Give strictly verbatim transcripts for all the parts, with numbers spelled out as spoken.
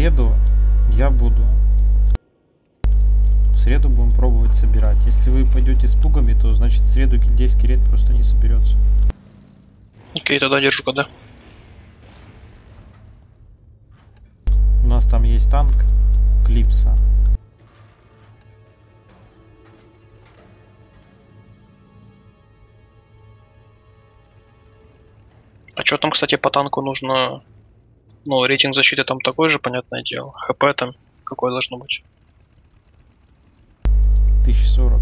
среду я буду. В среду будем пробовать собирать. Если вы пойдете с пугами, то значит в среду гильдейский рейд просто не соберется. Окей, тогда держу когда. У нас там есть танк Клипса. А что там, кстати, по танку нужно? Ну, рейтинг защиты там такой же, понятное дело. ХП там какое должно быть? тысяча сорок.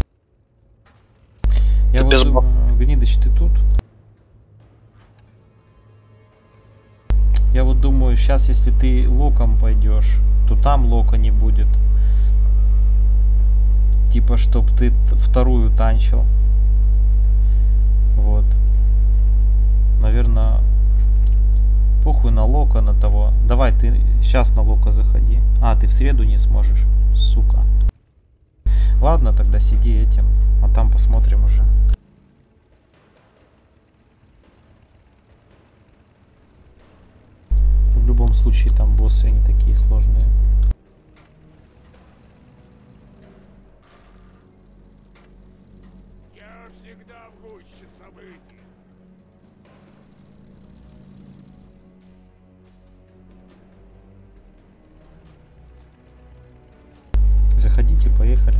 Я Ты вот без думаю, Гнидыч, ты тут? Я вот думаю, сейчас, если ты локом пойдешь, то там лока не будет. Типа, чтоб ты вторую танчил. Вот. Наверное, похуй на лока, на того. Давай, ты сейчас на лока заходи. А, ты в среду не сможешь, сука. Ладно, тогда сиди этим, а там посмотрим уже. В любом случае, там боссы не такие сложные. Я всегда в гуще событий. Заходите, поехали.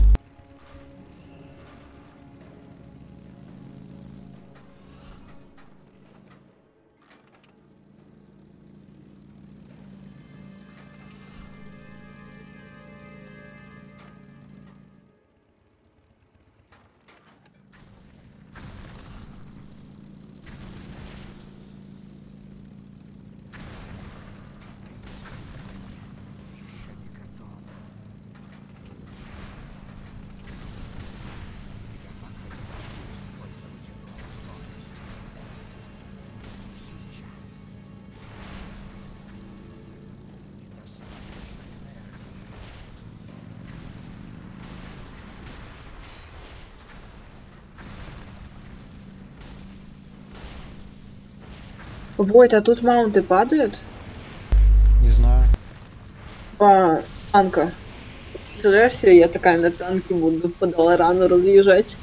Войт, а тут маунты падают? Не знаю. По танка. Представляешь себе, я такая на танке буду по Долорану разъезжать.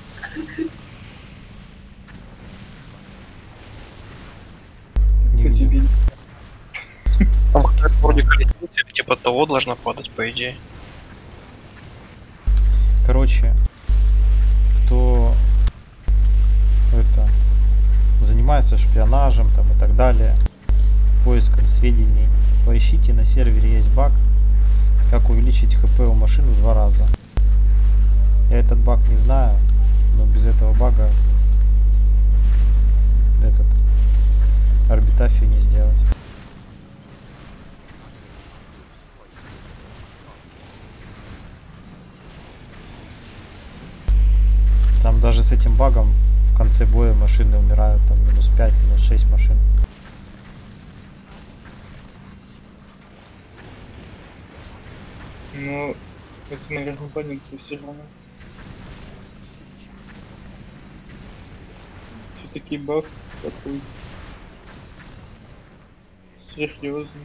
Не видел. Там какая-то вроде колесница, типа того должна падать, по идее. Короче, кто это занимается шпионажем там и так далее, поиском сведений, поищите, на сервере есть баг, как увеличить хп у машин в два раза. Я этот баг не знаю, но без этого бага этот орбитафию не сделать. Там даже с этим багом в конце боя машины умирают, там минус пять, минус шесть машин. Ну, это, наверное, больница все равно. Все-таки баф такой серьезный.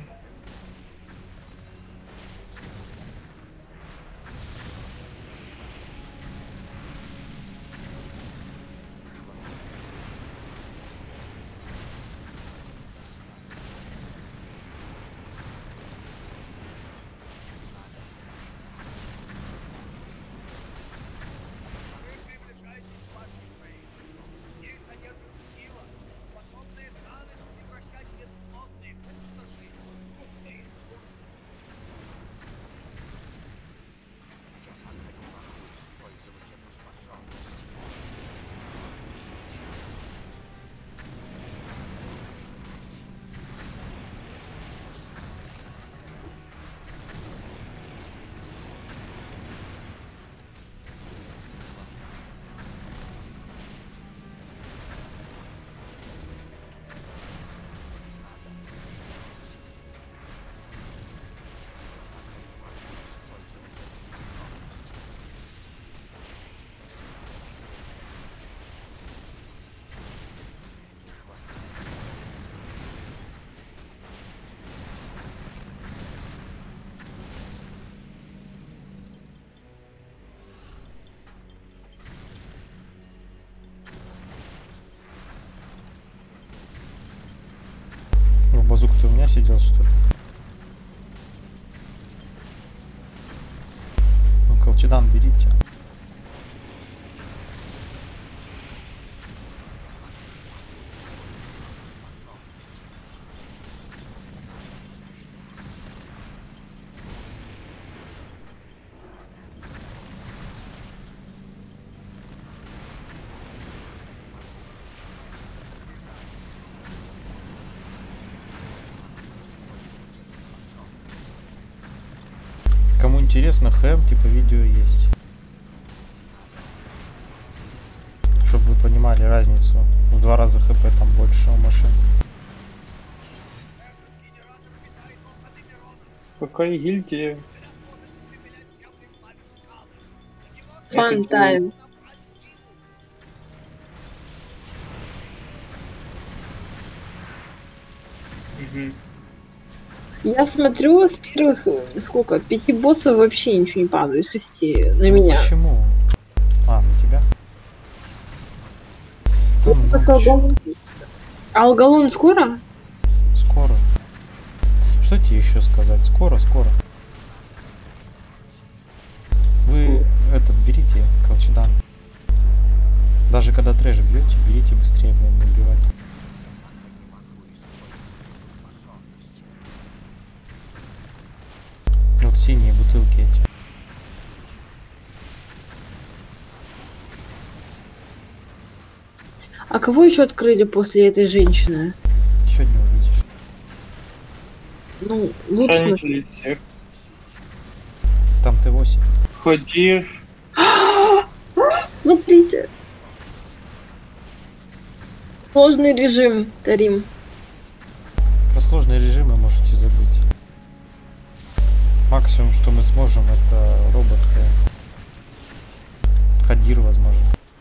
Базук, ты у меня сидел, что ли? Ну, колчедан берите. Кому интересно, хэм, типа видео есть. Чтобы вы понимали разницу. В два раза хп там больше у машин. Какая гильдия? Fun time. Угу. Я смотрю, с первых, э, сколько, пяти боссов вообще ничего не падает, шести на Ну, меня. почему? А, на тебя? Там Это с много чего. Алгалон. А Алгалон скоро? Скоро. Что тебе еще сказать? Скоро, скоро. Вы этот берите колчедан. Даже когда трэш бьете, берите быстрее, будем убивать. Вот синие бутылки эти. А кого еще открыли после этой женщины? Сегодня увидишь. Ну, лучше. Хранители всех. Там Т восемь. Ходи. Смотрите. Сложный режим, Тарим. Про сложные режимы можете забыть. Максимум, что мы сможем, это робот Х. Хадир, возможно.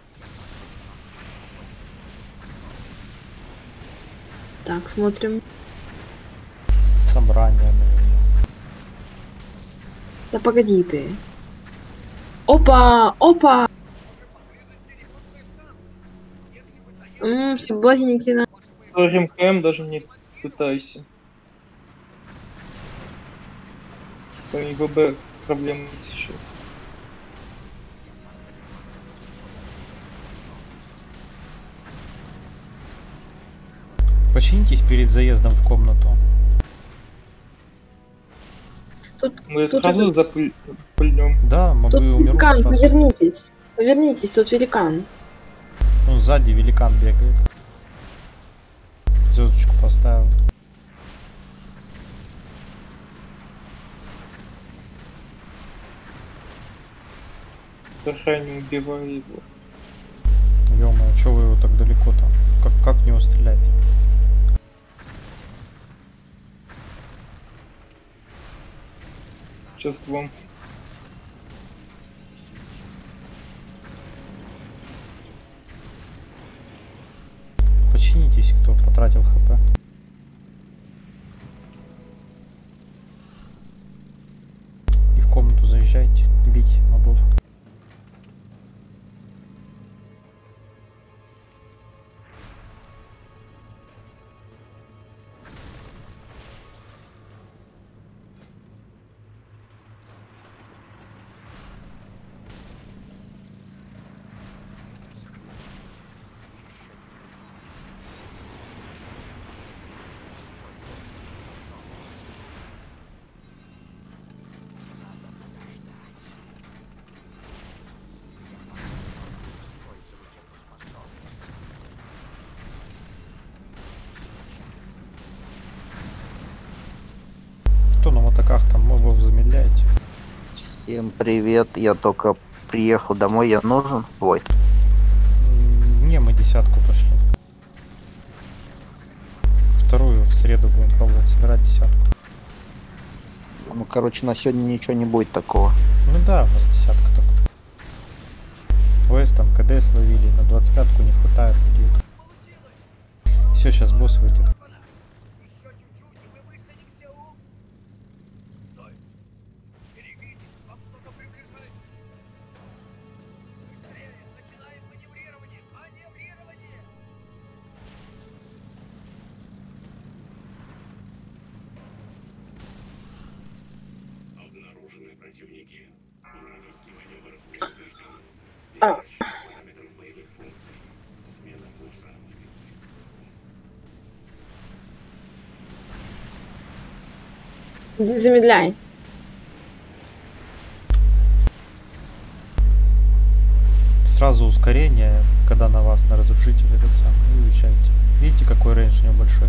Так, смотрим. Собрание, наверное. Да погоди ты. Опа! Опа! Ммм, соблазники на... Сложим ХМ, даже не пытайся. Там и ВБ проблемы сейчас. Починитесь перед заездом в комнату. Тут, Мы тут сразу этот- запыльнем. Да, тут мобы умерут великан, сразу. повернитесь. Повернитесь, тут великан. Ну, сзади великан бегает. Звездочку поставил. Саша, не убивай его. Ё-моё, чё вы его так далеко-то? Как, как в него стрелять? Сейчас к вам. Починитесь, кто потратил хп. И в комнату заезжайте, бить мобов. Кто на мотоках там мобов замедляете? Всем привет, я только приехал домой, я нужен? Войт. М, Не, мы десятку пошли. Вторую в среду будем пробовать собирать десятку. Ну, короче, на сегодня ничего не будет такого. Ну да, у нас десятка только. ОС там КД словили, на двадцать пятку не хватает людей. Все, сейчас босс выйдет. Еще чуть-чуть, и мы высадимся у... Стой! Берегитесь, к вам что-то приближается. Быстрее, начинаем маневрирование! Маневрирование! А. Иди замедляй. Сразу ускорение, когда на вас, на разрушитель этот самый, и уезжаете. Видите, какой рейндж у него большой?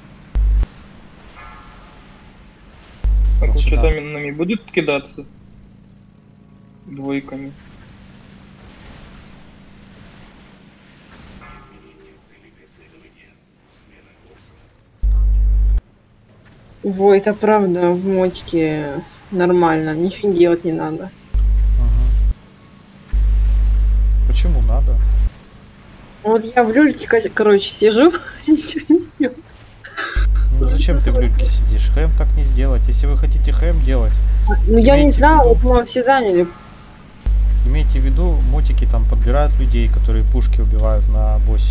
А Начинаю. кулчатами будут кидаться? Двойками. Во, это правда, в мочке нормально, ничего делать не надо. Ага. Почему надо? Вот я в люльке, ко- короче, сижу, ничего не делаю. Ну зачем ты в люльке сидишь? Хэм так не сделать. Если вы хотите хэм делать, Ну я не Имейте в знала, виду- вот мы все заняли. имейте в виду, мотики там подбирают людей, которые пушки убивают на боссе.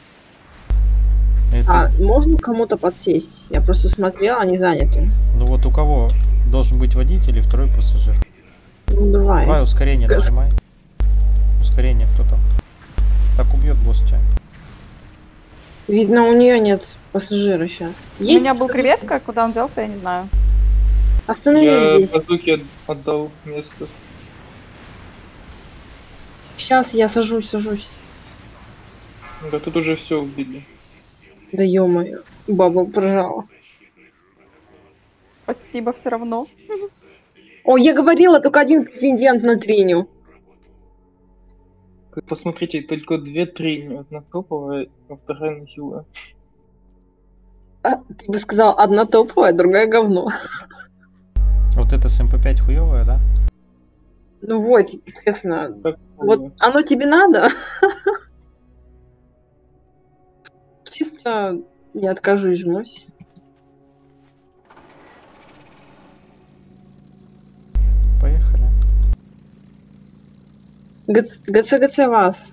Это, А, можно кому-то подсесть? Я просто смотрела, они заняты. ну вот у кого должен быть водитель и второй пассажир? Ну давай. Давай ускорение Газ. нажимай. Ускорение кто там? Так убьет босс тебя. Видно, у нее нет пассажира сейчас. У меня был креветка, куда он делся, я не знаю. Остановись Я здесь. базуке отдал место. Сейчас я сажусь, сажусь. Да тут уже все убили. Да ё-моё. Баба прожала. Спасибо все равно. О, я говорила, только один претендент на треню. Посмотрите, только две трени. Одна топовая, а вторая на хила. А, ты бы сказал, одна топовая, другая говно. Вот это с эм пэ пять хуевая, да? Ну вот, честно. Так, Вот оно тебе надо? Чисто не откажусь, жмусь. Поехали. ГЦ-ГЦ вас.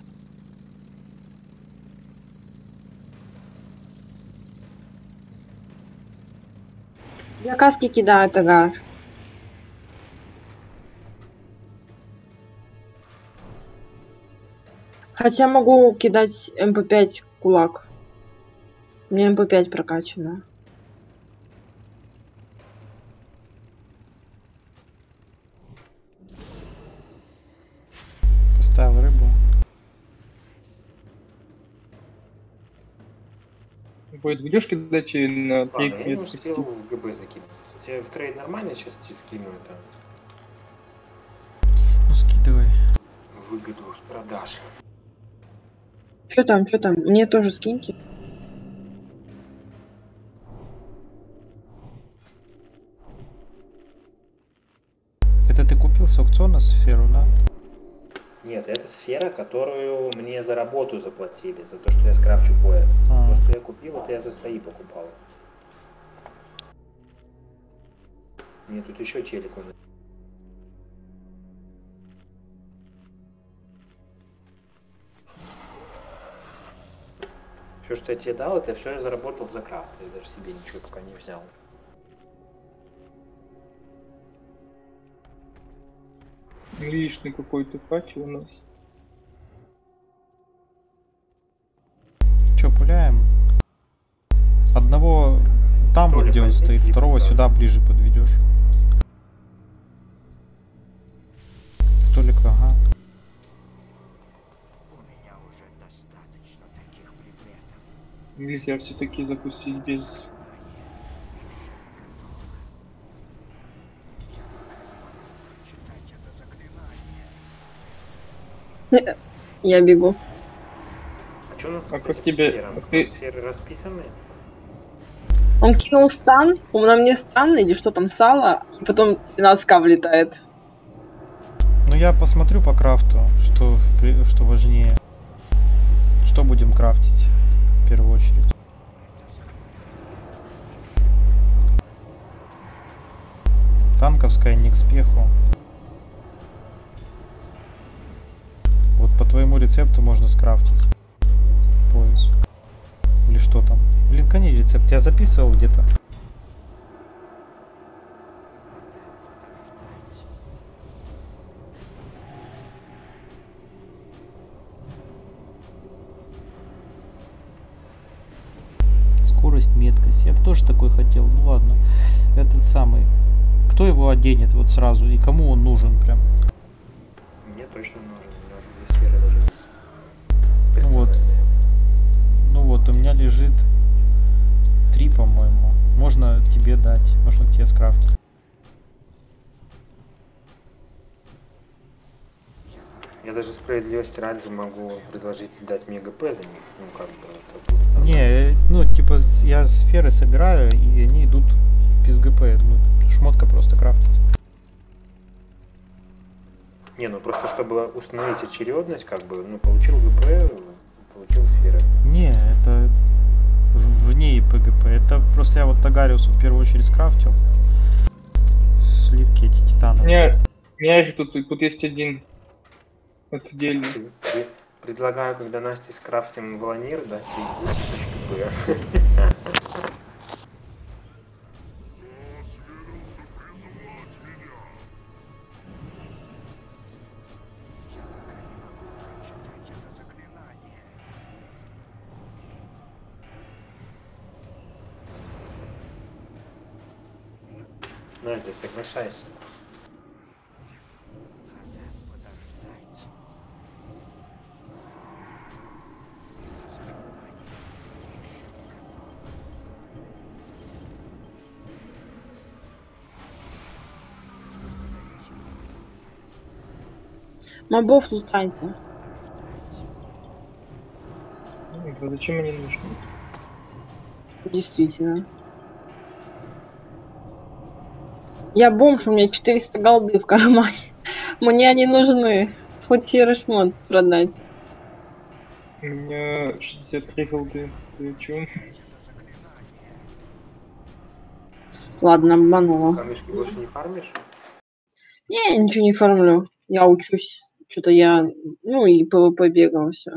Я каски кидаю, Тагар. Хотя могу кидать эм пэ пять кулак. У меня эм пэ пять прокачана. Поставил рыбу. будет будешь кидать ее на три Ладно, я не креветки? успел в ГБ закинуть. У тебя в трейд нормально сейчас тебе скину это? Ну скидывай. Выгоду с продаж. Что там, что там? Мне тоже скиньте. Это ты купил с аукциона сферу, да? Нет, это сфера, которую мне за работу заплатили, за то, что я скрафчу пояс. А. То, что я купил, это я за свои покупал. Мне тут еще челик он. Все, что я тебе дал, это все я заработал за крафт. Я даже себе ничего пока не взял. Лишний какой-то пати у нас. Че, пуляем? Одного там вот, где он стоит, второго сюда ближе подведешь. Столик, ага. У меня уже достаточно таких предметов. Нельзя все-таки запустить без... Читать это заклинание. Я бегу. А что у нас, А кстати, как тебе- по сферам? как ты- Сферы расписаны? Он кинул стан, он на мне стан, или что там, сало, и потом двенадцать влетает. Ну я посмотрю по крафту, что, в при- что важнее. Что будем крафтить в первую очередь. Танковская не к спеху. Вот по твоему рецепту можно скрафтить пояс. Или что там? Блин, конечно, рецепт. Я записывал где-то. скорость, меткость. Я бы тоже такой хотел. Ну ладно. Этот самый. Кто его оденет вот сразу и кому он нужен прям? Мне точно нужен. У меня уже две сферы даже. Ну вот. Ну вот, у меня лежит три, по-моему. Можно тебе дать. Можно тебе скрафтить. Я даже справедливости ради могу предложить дать мне ГП за них. Ну как бы это будет нормально. Не, ну типа с- я сферы собираю, и они идут без ГП. Ну, шмотка просто крафтится. Не, ну просто чтобы установить очередность, как бы, ну получил ГП, получил сферы. Не, это в- вне ПГП. Это просто я вот Тагариусу в первую очередь скрафтил. Сливки эти У титановые. меня, у меня их тут, тут есть один отдельный. При- при- Предлагаю, когда Насте скрафтим волонир, дать ей десять тысяч ГП. Настя, соглашайся. Мобов лутайте. Ну, зачем они нужны? Действительно. Я бомж, у меня четыреста голды в кармане. Мне они нужны. Хоть серый шмот продать. У меня шестьдесят три голды. Ты о чем? Ладно, обманула. Камешки больше не фармишь? Не, я ничего не фармлю. Я учусь. Что-то я, ну и ПВП бегал, все.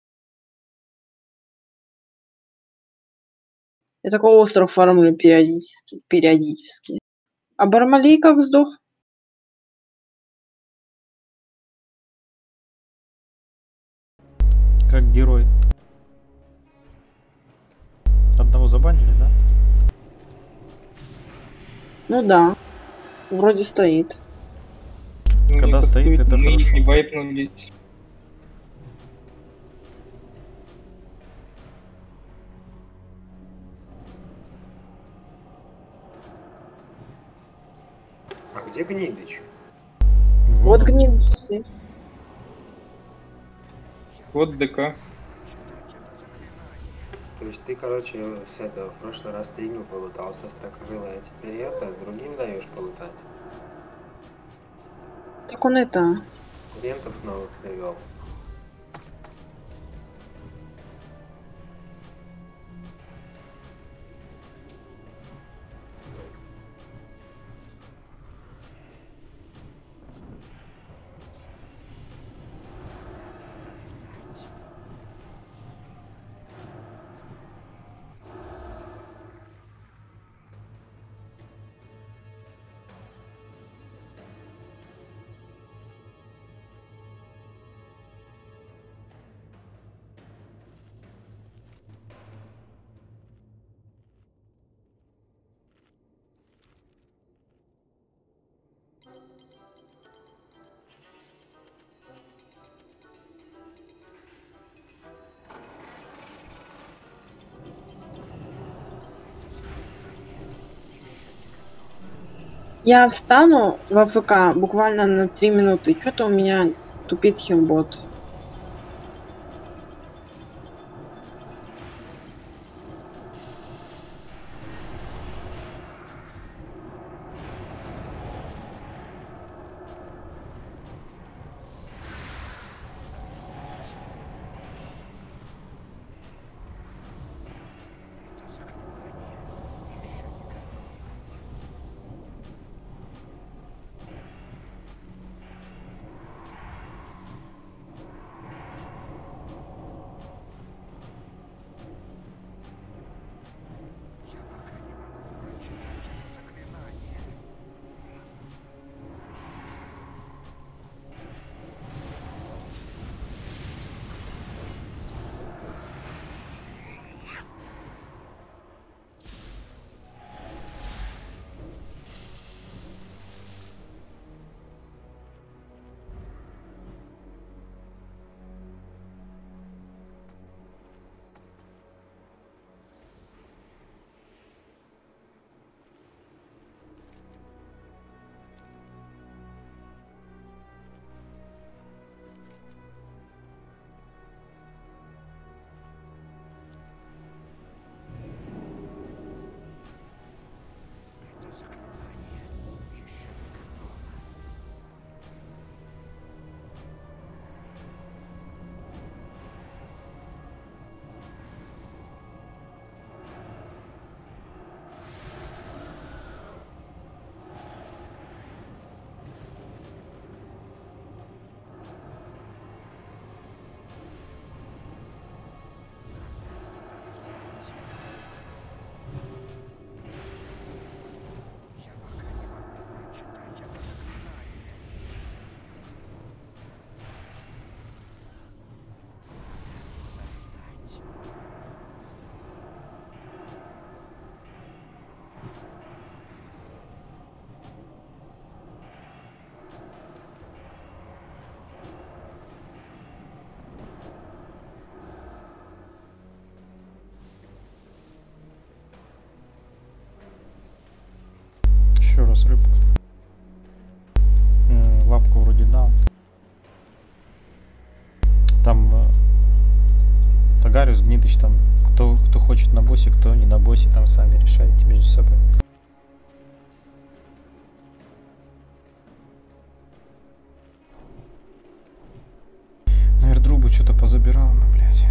Я такой остров фармлю периодически. Периодически. А Бармалей как сдох? Как герой. Одного забанили, да? Ну да. Вроде стоит. Ну, Когда не стоит, кастуют, это мы хорошо. не вайпнулись. А где Гнидыч? Вот он. гнид стоит. Вот ДК. То есть ты, короче, с этого в прошлый раз стригну полутался с Тракрылой, а теперь это другим даешь полутать. Так он это... Клиентов новых привел. Я встану в АФК буквально на три минуты. Что-то у меня тупит химбот. вас рыбка. М, Лапку вроде дал. Там э, Тагариус, Гнитыч, там кто, кто хочет на боссе, кто не на боссе, там сами решайте между собой. На эрдрубу что-то позабирал, ну, блядь.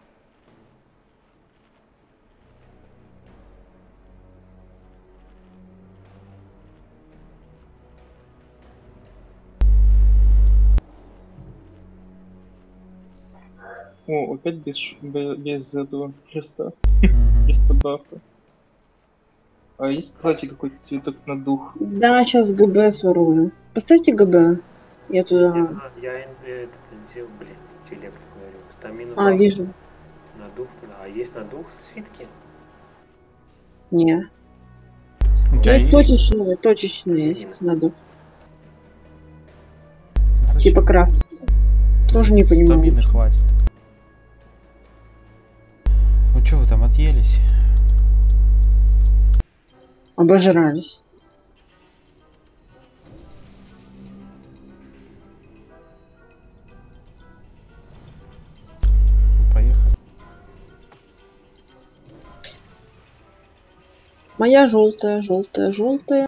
О, опять без, ш- бе- без этого креста. Мгм. Креста бафа. А есть, кстати, какой-то цветок на дух? Да, сейчас ГБ сворую. Поставьте ГБ. Я туда... Я, я ин- этот интел, блин, интеллект говорю. Стамину А, баф вижу. на дух. А есть на дух свитки? Не. У тебя Есть есть? точечные, точечные есть Именно. надо. Зачем? Типа краситься. Тоже не понимаю. Стамины хватит. Ну что вы там отъелись? Обожрались. Ну, поехали. Моя желтая, желтая, желтая.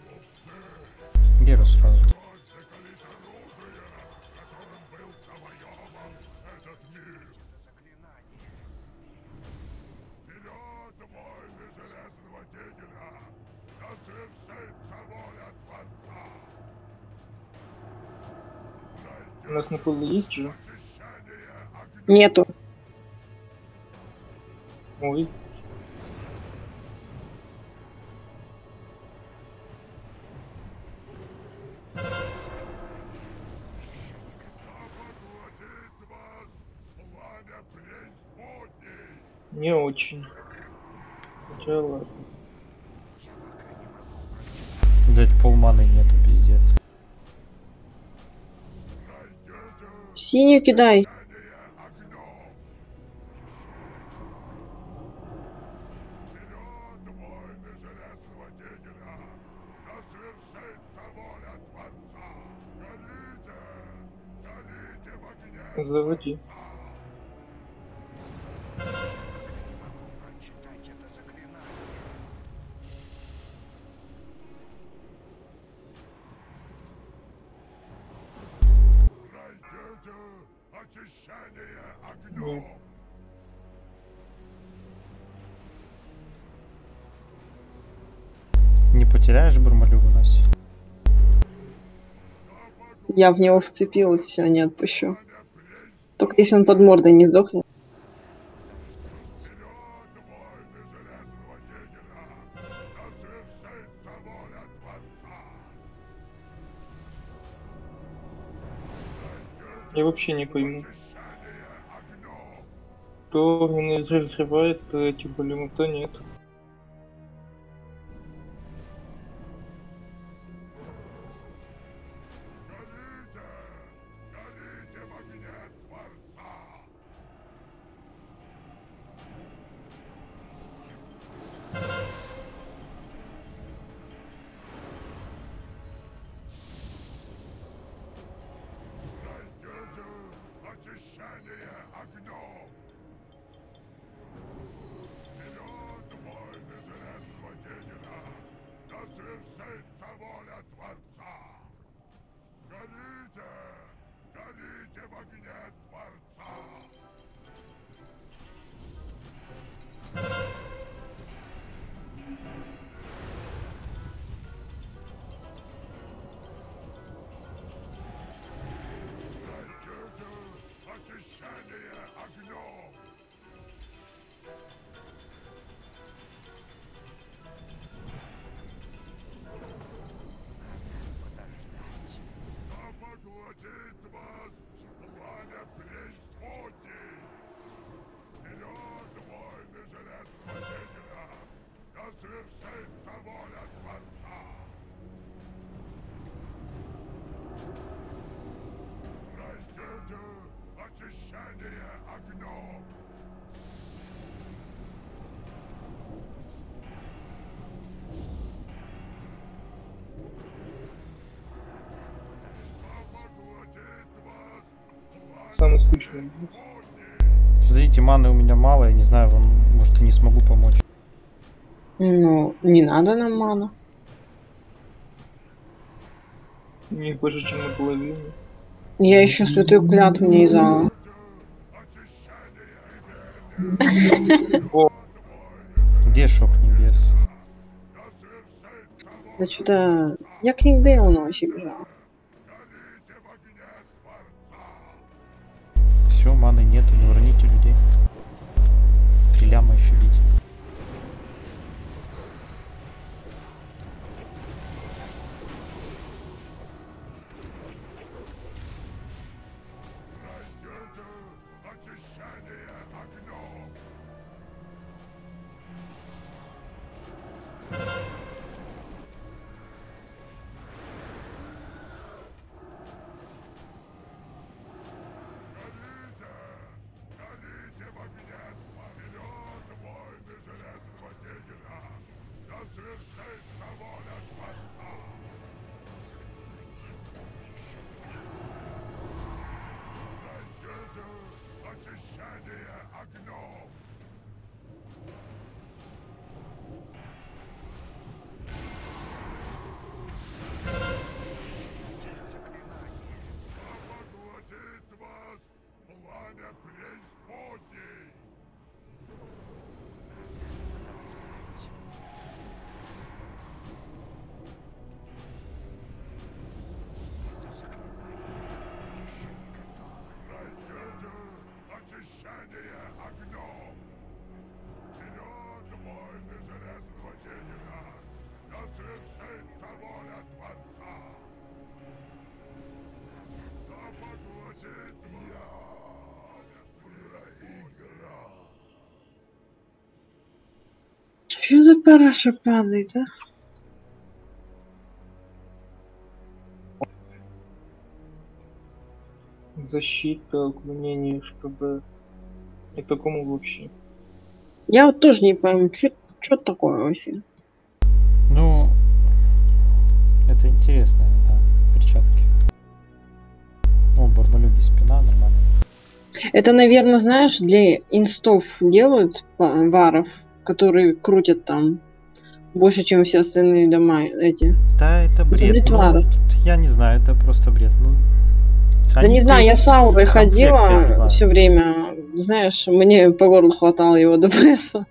Геру сразу. У нас на поле есть же? Нету. Ой. Не очень. Хотя ладно. Блять, полманы нету, пиздец. Синюю кидай. Заводи. Прочитать это заклинание. Нет. Не потеряешь Бармалюгу, Настя? Я в него вцепилась, все, не отпущу. Только если он под мордой не сдохнет. Я вообще не пойму. То огненный взрыв взрывает, то эти болему, то нет. Самый скучный босс. Смотрите, маны у меня мало, я не знаю, вам, может, и не смогу помочь. Ну, не надо нам ману. Не больше, чем наполовину. Я еще святую клятву не издала. О, Где шок небес? Да что-то... Я к ним Дейлону вообще бежала. Все, маны нету, не уроните людей. Три ляма еще бить. Что за параша падает, а? защита, уклонение, чтобы... И такому вообще. Я вот тоже не пойму, что такое вообще. Ну, это интересно, да, перчатки. О, барбалюги, спина, нормально. Это, наверное, знаешь, для инстов делают па- варов, которые крутят там больше, чем все остальные дома эти. Да, это бред. бред Ну, варов. я не знаю, это просто бред. Ну, Да они не знаю, я перед- с Аурой комплекты ходила одевают. все время. Знаешь, мне по горлу хватало его ДПС.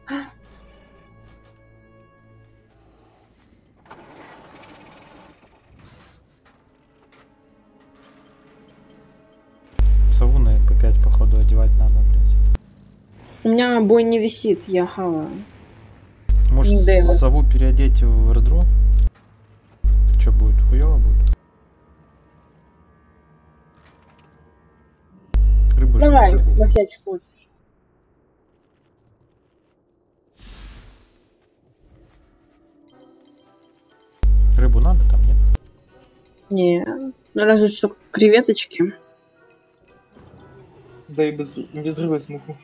Сову на эм пэ пять, походу, одевать надо, блядь. У меня бой не висит, я хаваю. Может, Не Дэйва. сову переодеть в редру? Что будет? Хуёво будет? Рыбу же Давай, взяли. на всякий случай. Рыбу надо там, нет? Не, ну разве что креветочки. Да и без, без рыбы смогу.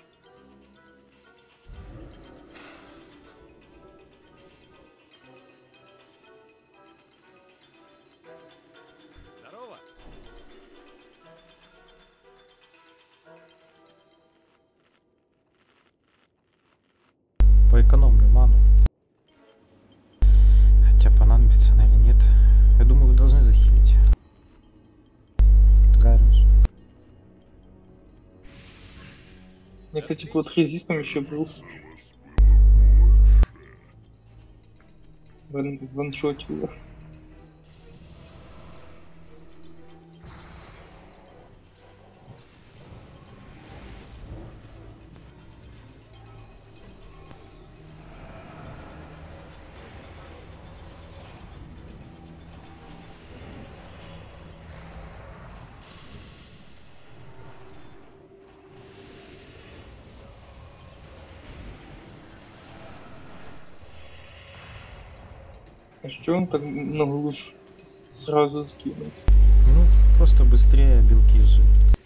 Поэкономлю ману. Хотя понадобится она или нет. Я думаю, вы должны захилить. Гариус. Я, кстати, под резистом еще был. Ван- Званшотил его. А что он так много луж сразу скинул? Ну, просто быстрее белки жить.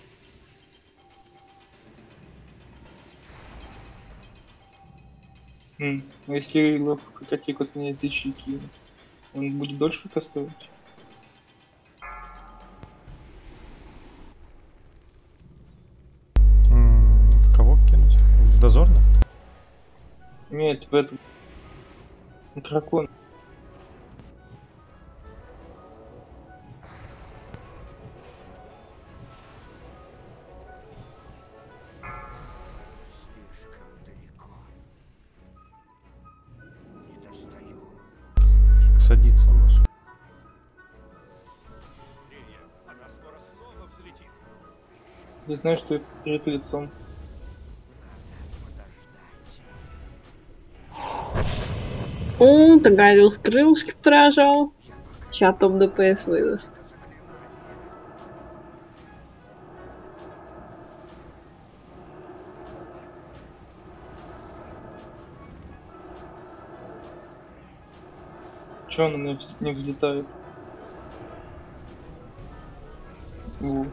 М, А если ловко какие костные язычки кинуть, он будет дольше кастовать? Нет, в этом. Дракон. Садится босс. Она скоро снова взлетит. Я знаю, что я перед лицом. О, Тагариус крылышки поражал. Сейчас топ ДПС выдаст. Чё она не вз- не взлетает? У.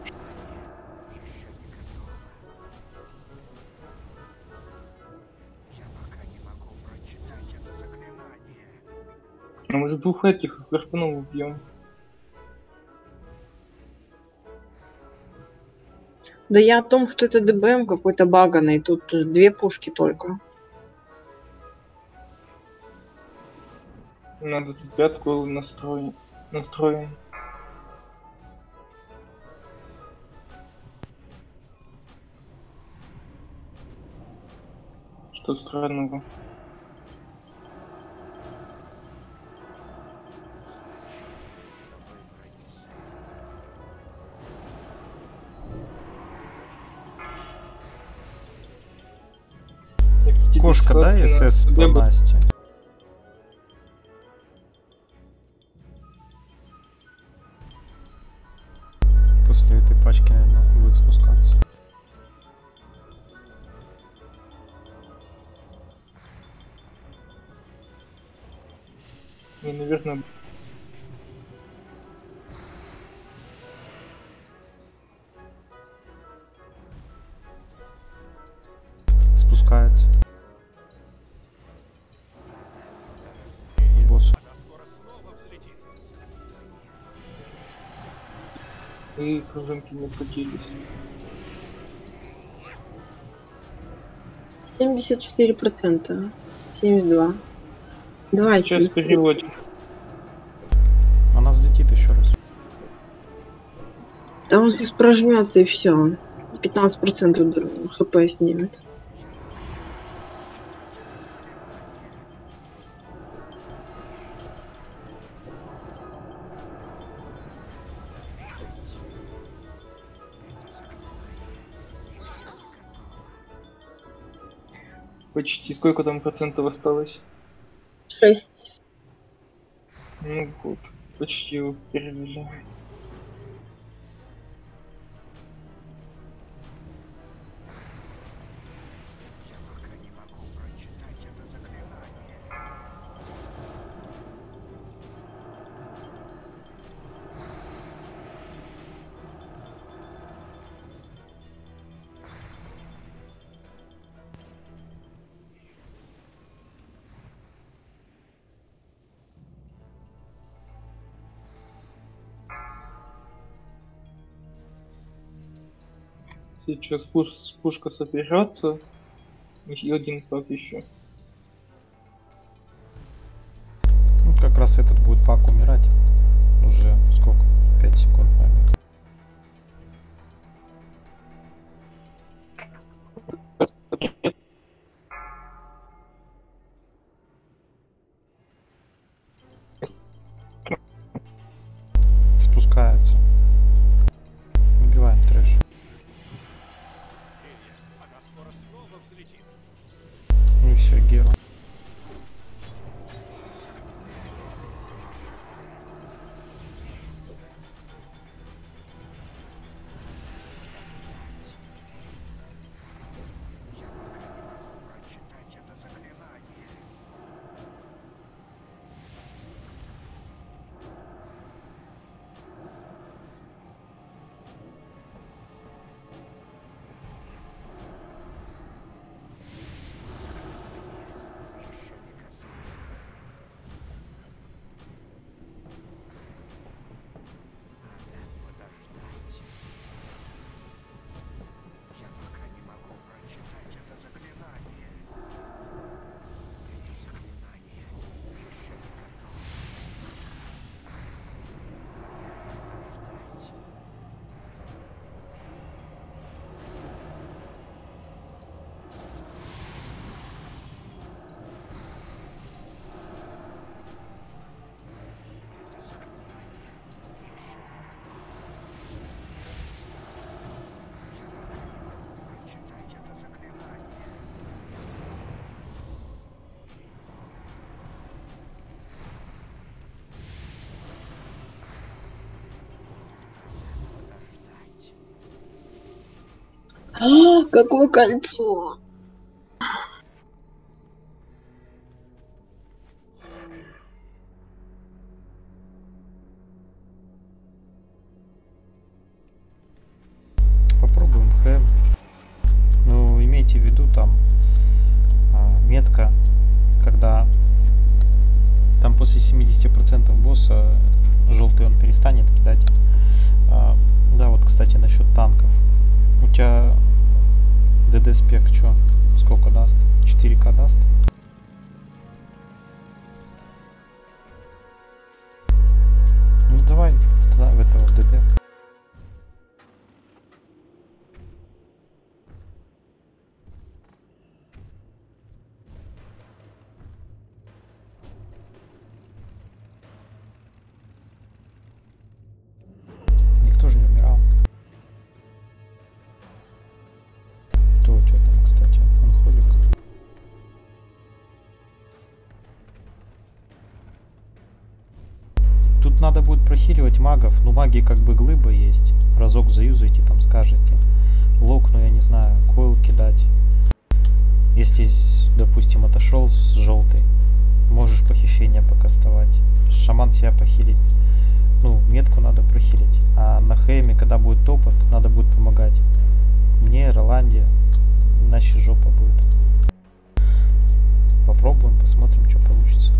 А мы с двух этих гарпунов убьем. Да я о том, что это ДБМ какой-то баганый. Тут две пушки только. На двадцать пятку настроен. Настроен. Что странного? Я, кстати, Кошка, да, бесстрастно СС по Глебу- Насте? После этой пачки, наверное, будет спускаться. Не, наверное, Спускается. Босс. Она скоро снова взлетит. и пружинки не откатились. семьдесят четыре процента. семьдесят два. Давайте. Сейчас быстрее. переводим. Она взлетит еще раз. Да он сейчас прожмется и все. пятнадцать процентов хп снимет. Почти. Сколько там процентов осталось? шесть. Ну вот. Почти его перевели. Сейчас пуш, пушка соберется. И один пак еще. Ну, как раз этот будет пак умирать. Уже сколько? пять секунд, наверное. Спускается. Убиваем трэш. Она скоро снова взлетит. Ну и все, Геро. А, какое кольцо! Попробуем Х. Ну, имейте в виду, там а, метка, когда там после семидесяти процентов босса желтый он перестанет кидать. А, да, вот, кстати, насчет танков. У тебя ДД спек что? Сколько даст? четыре ка даст? Ну давай туда, в этого ДД. Никто же не умирал. Кто у тебя там, кстати? Он ходит. Тут надо будет прохиливать магов. Ну, маги как бы глыба есть. Разок заюзайте, там скажете. Лок, ну я не знаю, койл кидать. Если, допустим, отошел с желтой, можешь похищение покастовать. Шаман себя похилить. Ну, метку надо прохилить. А на Хейме, когда будет топот, надо будет помогать. Мне, Роланде, иначе жопа будет. Попробуем, посмотрим, что получится.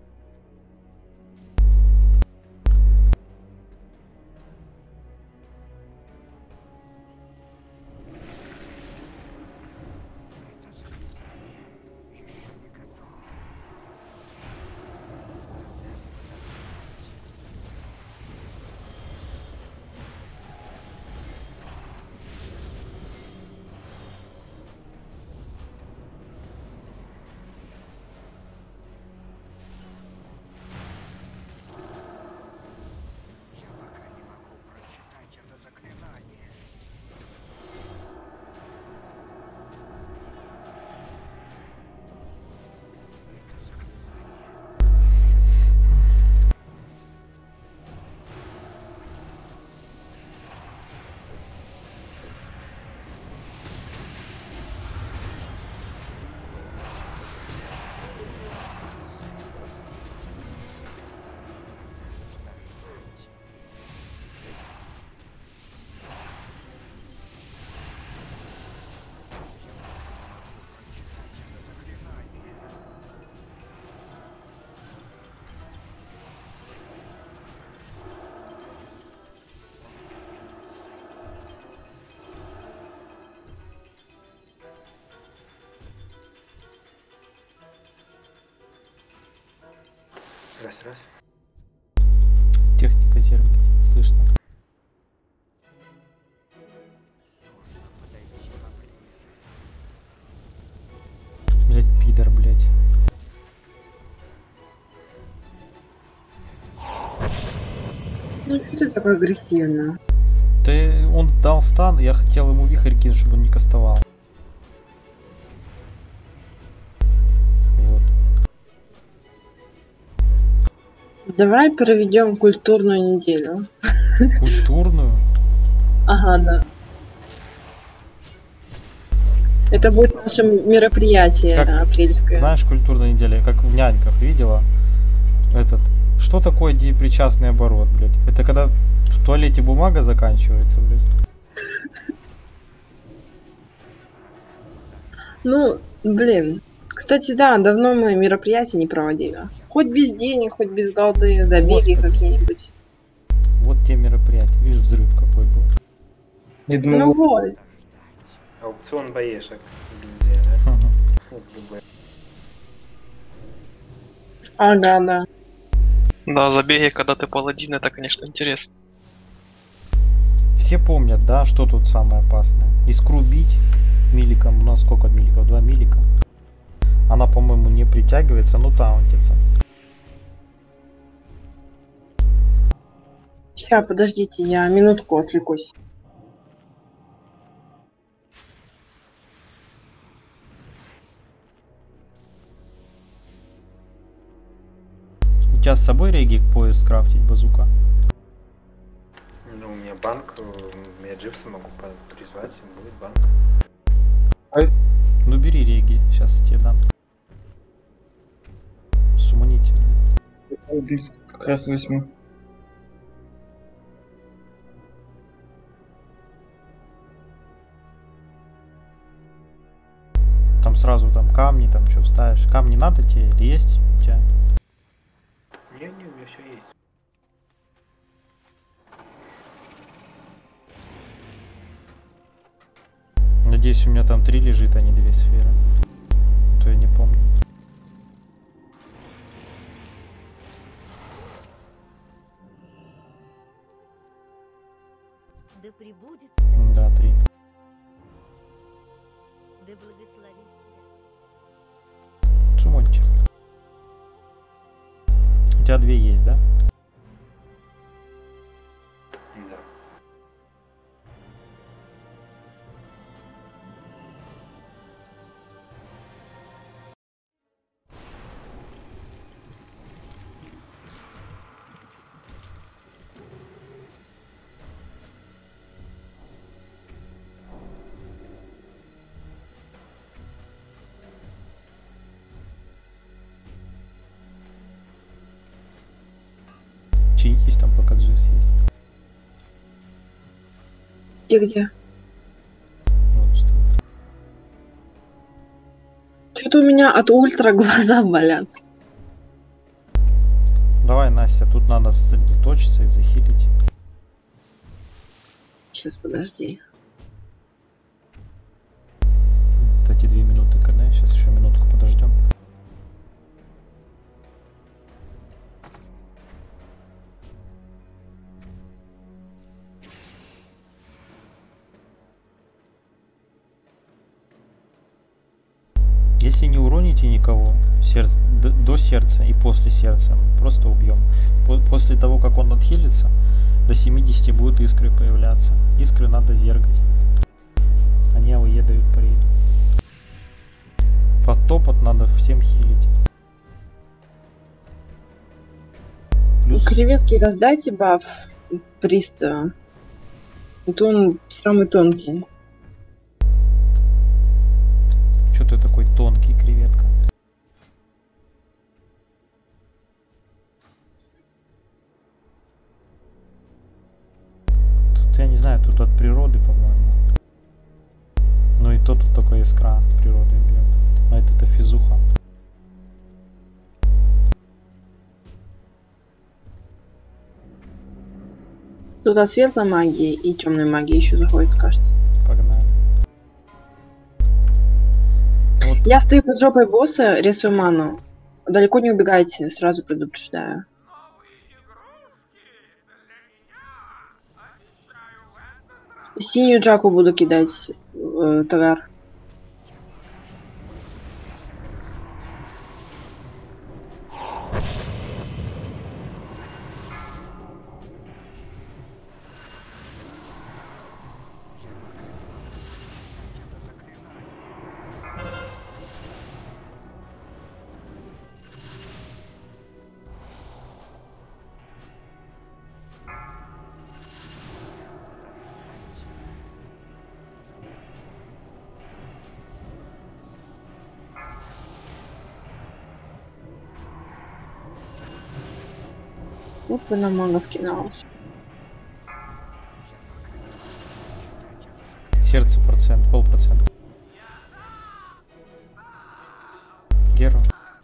Раз, раз. Техника зеркать, слышно. Блять, пидор, блять. Ну что ты такой агрессивный? Ты, он дал стан, я хотел ему вихрь кинуть, чтобы он не кастовал. Вот. Давай проведем культурную неделю. Культурную? Ага, да. Это будет наше мероприятие Как, апрельское. знаешь, культурная неделя, как в няньках видела, этот, что такое депричастный оборот, блядь? Это когда в туалете бумага заканчивается, блядь. Ну, блин. Кстати, да, давно мы мероприятия не проводили. Хоть без денег, хоть без голды, забеги Господи. какие-нибудь. Вот те мероприятия. Видишь, взрыв какой был. Я думаю, Ну вот. Аукцион боешек. Иллюзия, да? Мгм. Вот любая. Ага, да. Да, забеги, когда ты паладин, это, конечно, интересно. Все помнят, да, что тут самое опасное. Искру бить миликом. У нас сколько миликов? Два милика. Она, по-моему, не притягивается, но таунтится. Сейчас, подождите, я минутку отвлекусь. У тебя с собой регик пояс скрафтить, базука? Ну, у меня банк, э, я джипса могу по- призвать, и будет банк. Ну бери реги, сейчас тебе дам. Суманите. Блиц как раз возьму. Там сразу там камни, там что ставишь. Камни надо тебе или есть у тебя? Не, не, у меня все есть. Надеюсь, у меня там три лежит, а не две сферы. А то я не помню. Да пребудет Да, три. да благословит тебя. Сумоньте. У тебя две есть, да? Да. Чинитесь там, пока джиз есть. Где-где? Вот стоит. Что-то у меня от ультра глаза болят. Давай, Настя, тут надо сосредоточиться и захилить. Сейчас, подожди. Кстати, две минуты КД. Сейчас еще минутку подождем. Если не уроните никого сердце, до, до сердца и после сердца, мы просто убьем. По, после того, как он отхилится, до семидесяти будут искры появляться. Искры надо зергать. Они АОЕ дают пари. Под топот надо всем хилить. Плюс... Креветки раздайте баф пристава. Вот он самый тонкий. Что ты такой тонкий, креветка? Тут, я не знаю, тут от природы, по-моему. Ну и то тут только искра природы бьет. А это-то физуха. Тут от светлой магии и темной магии еще заходит, кажется. Погнали. Вот. Я стою под жопой босса, рисую ману. Далеко не убегайте, сразу предупреждаю. Синюю джаку буду кидать, э, тагар. Вот бы на магов кинулся. Сердце процент, полпроцента. Геро.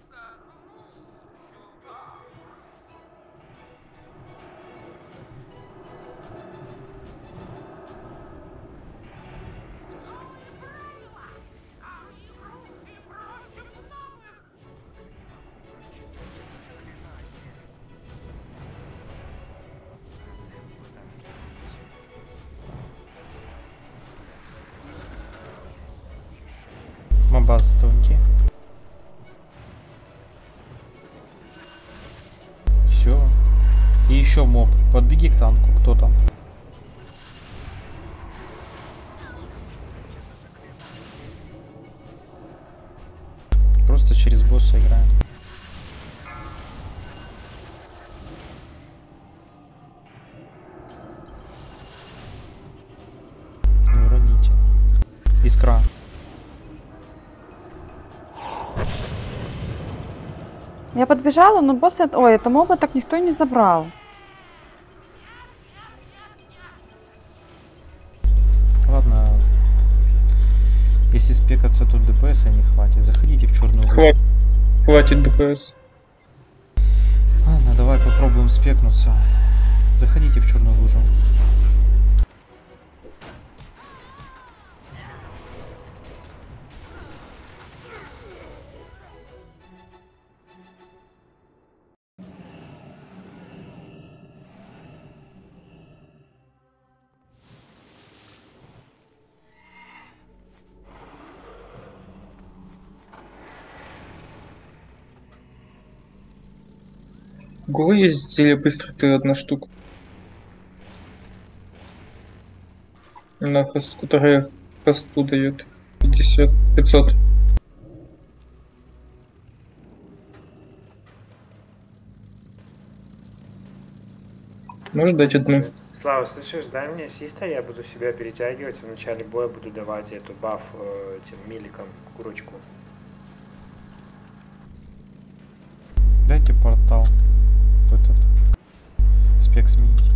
Мобаз тонкий. Все. И еще моб. Подбеги к танку. Кто там? Просто через босса играем. Я подбежала, но босса... Ой, это моба так никто и не забрал. Ладно. Если спекаться, тут ДПСа не хватит. Заходите в черную лужу. Хватит, хватит ДПС. Ладно, давай попробуем спекнуться. Заходите в черную лужу. У кого есть зелье быстроты одна штука? На хост, которая хосту дает пятьдесят, пятьсот. Можешь дать одну? Слава, слышишь, дай мне систа, я буду себя перетягивать, в начале боя буду давать эту баф э, этим миликам, курочку. Дайте портал. Этот. Спек сменить.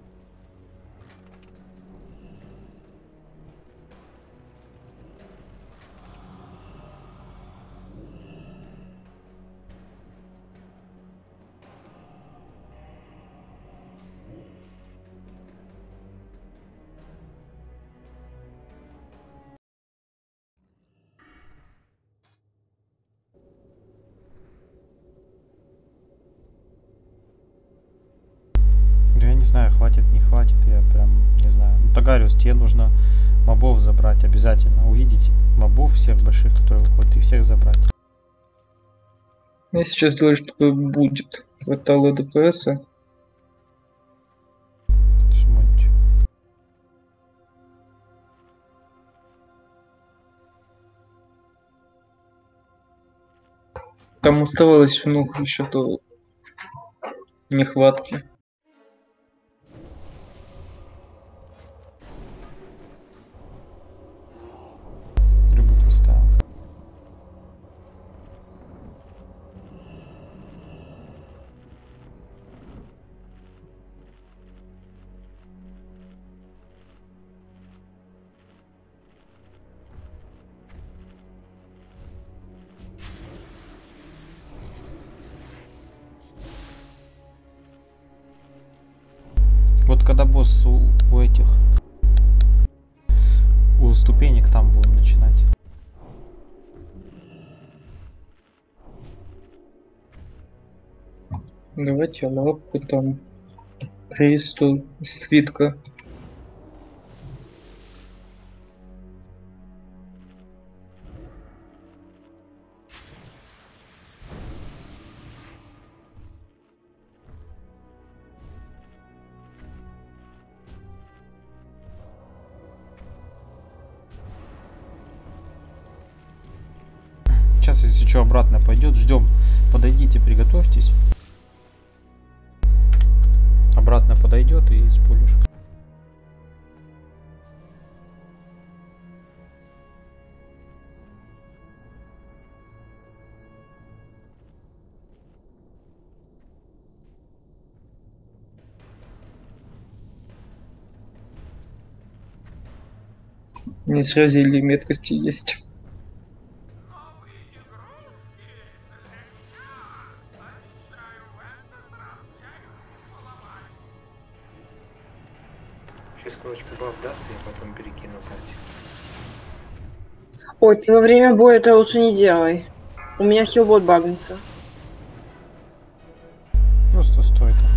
Я не знаю, хватит, не хватит, я прям не знаю. Ну, Тагариус, тебе нужно мобов забрать обязательно. Увидеть мобов всех больших, которые выходят, и всех забрать. Я сейчас делаю, чтобы будет. Хватало ДПСа. Смотрите. Там оставалось много еще до нехватки. Рыбу поставил. Вот когда босс у, у этих у ступенек там будем начинать. Давайте лапку там. Рейсту свитка. Сейчас, если что, обратно пойдет, ждем. Подойдите, приготовьтесь. Обратно подойдет и используешь. Не связи или меткости есть. Сейчас курочку баф даст, я потом перекину картик. Ой, ты во время боя это лучше не делай. У меня хилбот багнется. Просто стой там.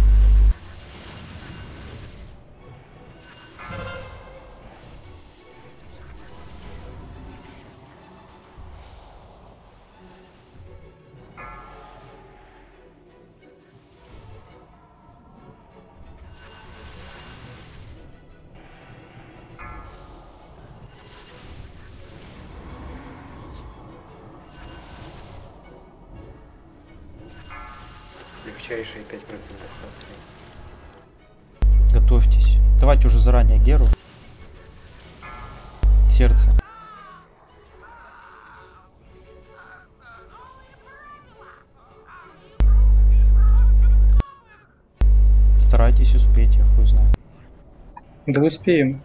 Легчайшие пять процентов настрой. Готовьтесь. Давайте уже заранее Геру. Сердце. Постарайтесь успеть, я хуй знаю. Да успеем.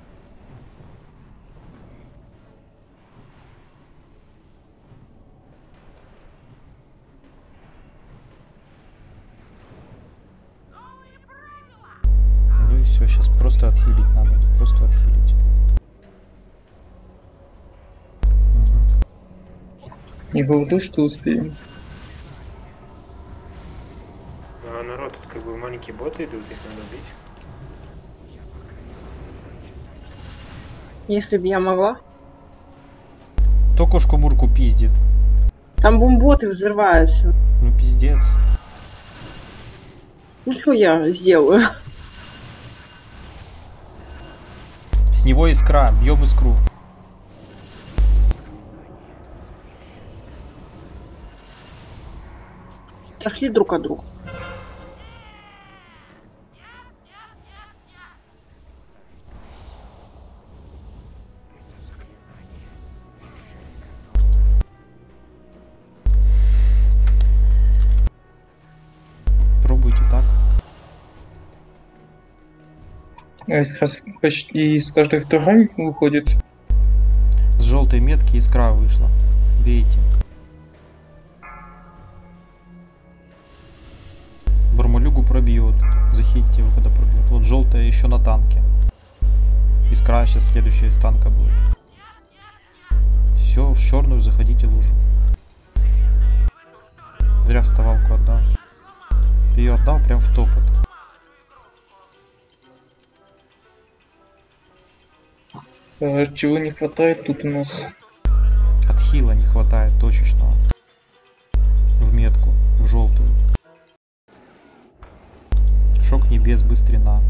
Ну и все, сейчас просто отхилить надо. Просто отхилить. Угу. Не говорю, что успеем. А народ, тут как бы маленькие боты идут, их надо убить. Если бы я могла. То кошку-мурку пиздит. Там бомботы взрываются. Ну пиздец. Ну что я сделаю? С него искра, бьем искру. Отошли друг от друга. Пробуйте так. А из, крас- почти из каждой второй выходит. С желтой метки искра вышла. Бейте. Бармалюгу пробьет. Захитьте его, когда пробьет. Вот желтая еще на танке. Искра сейчас следующая из танка будет. Все, в черную заходите лужу. Зря вставалку отдал. Ты ее отдал прям в топот. А чего не хватает тут у нас? Отхила не хватает точечного. В метку, в желтую. Шок небес, быстрена.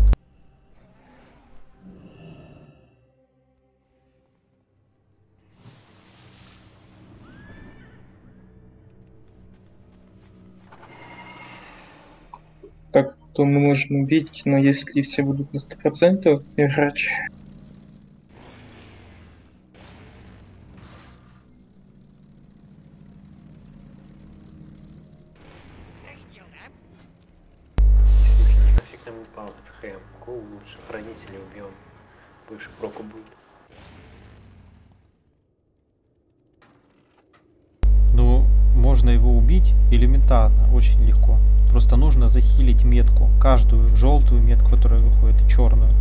Так, то мы можем убить, но если все будут на сто процентов играть. Если нафиг нам упал этот хэм, кого лучше хранителя убьем, больше проку будет. Ну, можно его убить элементарно, очень легко. Просто нужно захилить метку. Каждую желтую метку, которая выходит, и черную.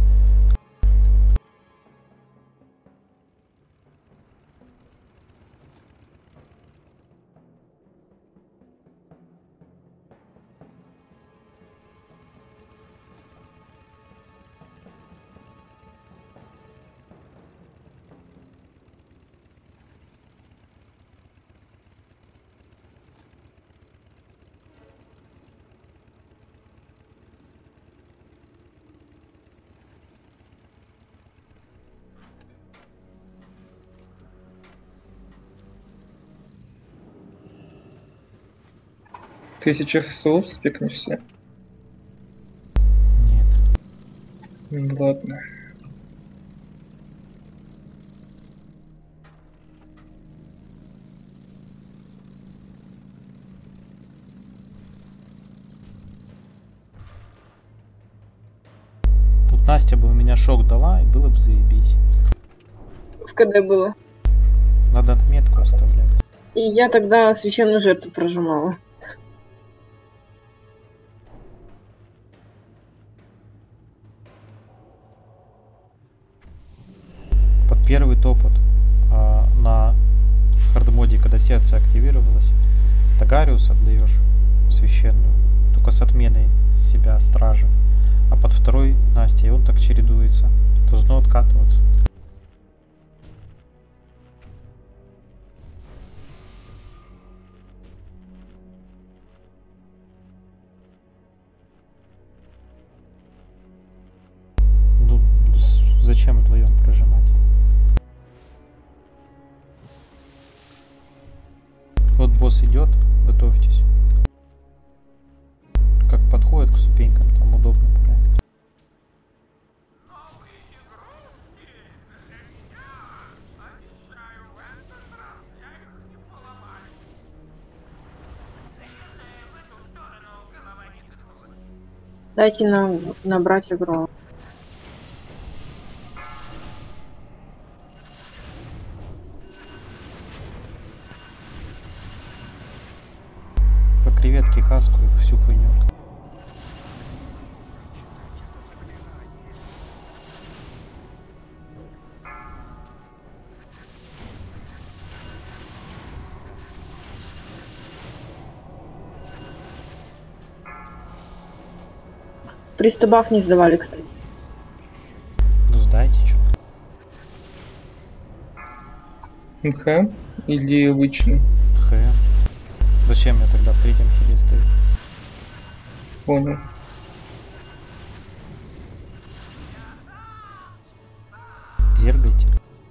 Тысяча слов спекнешься? Нет. М, Ладно. Тут Настя бы у меня шок дала, и было бы заебись. В КД было. Надо отметку оставлять. И я тогда священную жертву прожимала. Под первый топот а, на хардмоде, когда сердце активировалось, Тагариус отдаешь священную, только с отменой с себя стражи. А под второй Настя, и он так чередуется. Должно откатываться. Ну, с- зачем вдвоем прожимать? Вот босс идет, готовьтесь. Как подходит к ступенькам, там удобно прям. Дайте нам набрать игру. По креветке, каску и всю хуйню. Пристабав не сдавали, кстати. Ну сдайте, чё. МХ или обычный? Х. Зачем я тогда в третьем хиле стою? Понял. Зергайте.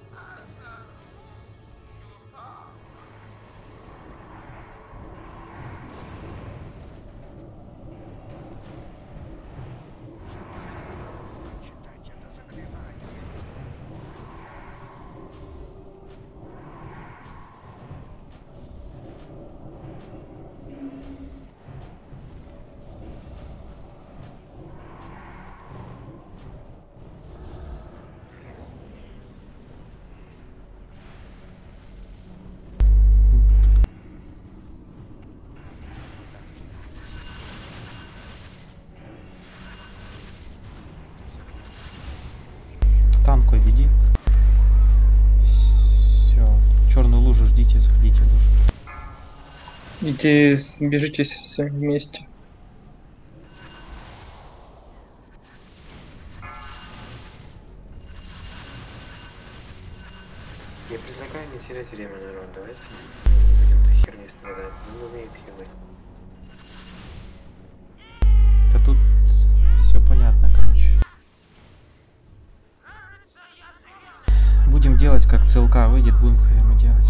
Танку веди. Все. Черную лужу ждите, заходите в лужу. Идите, с- бежите все вместе. Я предлагаю не терять время, народ. Давайте не будем этой херней страдать. Не умеет хилы. Да тут все понятно, короче. Будем делать, как ЦЛК выйдет, будем ему делать.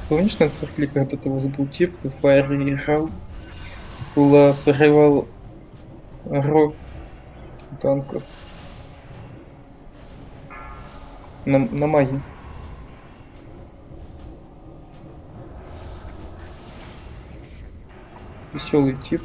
Помнишь, на циркле когда-то у вас был тип, Фари играл, Скула срывал ро танков на, на маге. Веселый тип.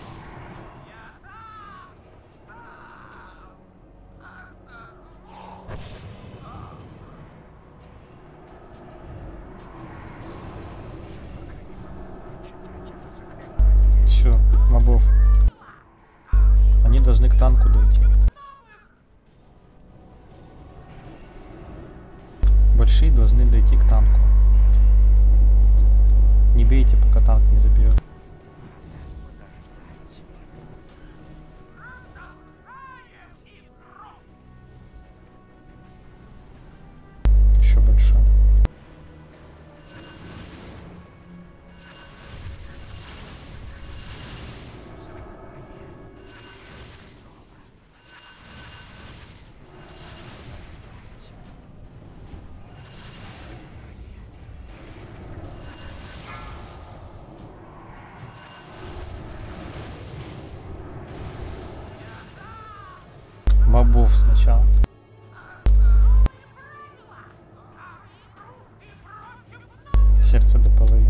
Все, мобов. Они должны к танку дойти. Большие должны дойти к танку. Не бейте, пока танк не заберет. Еще большой. Мобов сначала. Сердце до половины.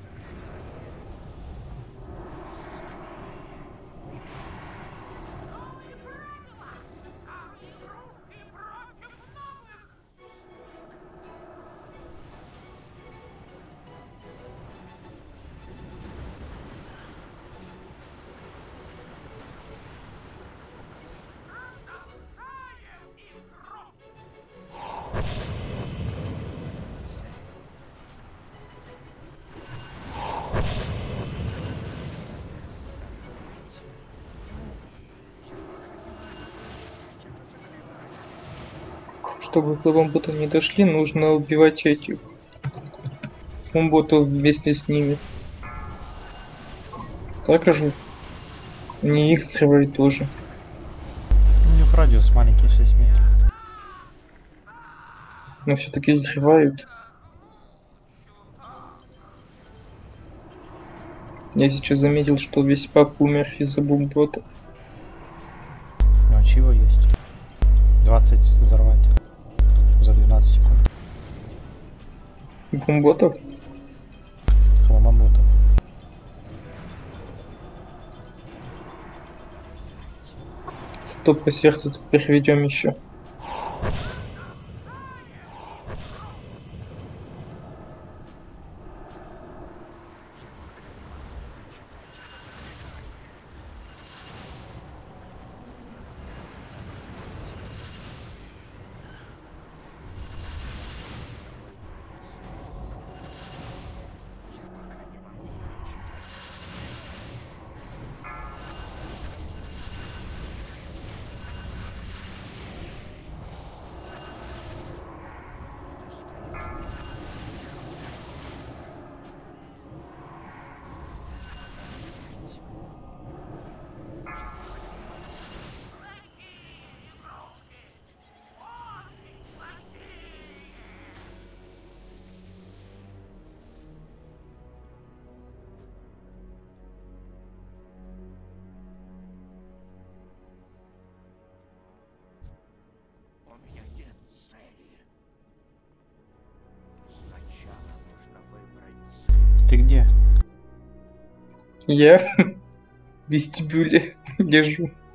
Чтобы флэбомботы не дошли, нужно убивать этих флэбомботов вместе с ними. Так же не их срывать тоже. У них радиус маленький, шесть метров. Но все-таки взрывают. Я сейчас заметил, что весь пап умер из-за бомбота. Ну, чего есть? двадцать взорвать за двенадцать секунд. Бомботов? Хламоботов. Зато по сердцу переведем еще. Ты где? Я в вестибюле лежу.